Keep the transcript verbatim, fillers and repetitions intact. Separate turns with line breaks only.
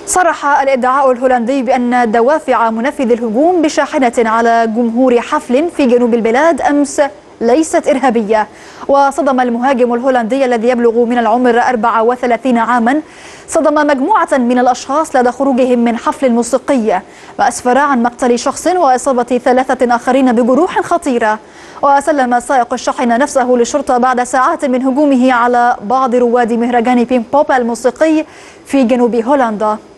صرح الادعاء الهولندي بأن دوافع منفذ الهجوم بشاحنة على جمهور حفل في جنوب البلاد أمس ليست إرهابية. وصدم المهاجم الهولندي الذي يبلغ من العمر أربعة وثلاثين عاما صدم مجموعة من الأشخاص لدى خروجهم من حفل موسيقي، وأسفر عن مقتل شخص وإصابة ثلاثة آخرين بجروح خطيرة. وسلم سائق الشاحنة نفسه للشرطة بعد ساعات من هجومه على بعض رواد مهرجان بينبوب الموسيقي في جنوب هولندا.